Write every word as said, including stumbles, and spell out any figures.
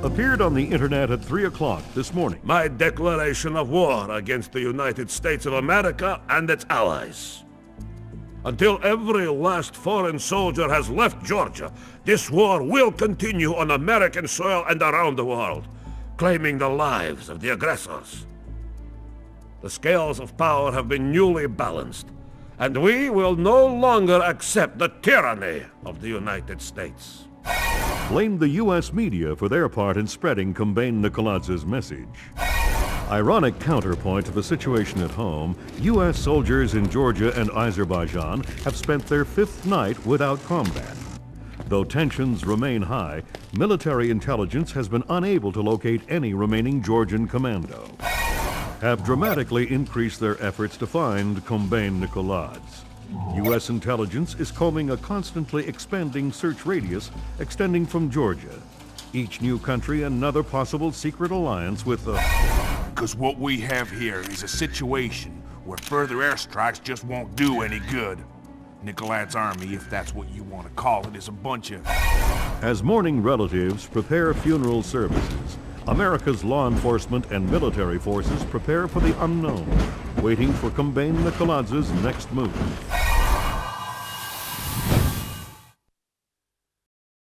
appeared on the internet at three o'clock this morning. My declaration of war against the United States of America and its allies. Until every last foreign soldier has left Georgia, this war will continue on American soil and around the world, claiming the lives of the aggressors. The scales of power have been newly balanced, and we will no longer accept the tyranny of the United States. Blamed the U S media for their part in spreading Kombain Nikoladze's message. Ironic counterpoint to the situation at home, U S soldiers in Georgia and Azerbaijan have spent their fifth night without combat. Though tensions remain high, military intelligence has been unable to locate any remaining Georgian commando, have dramatically increased their efforts to find Kombain Nikoladze. U S intelligence is combing a constantly expanding search radius extending from Georgia. Each new country another possible secret alliance with the... Because what we have here is a situation where further airstrikes just won't do any good. Nikoladze's army, if that's what you want to call it, is a bunch of... As mourning relatives prepare funeral services, America's law enforcement and military forces prepare for the unknown, waiting for Kombain Nikoladze's next move.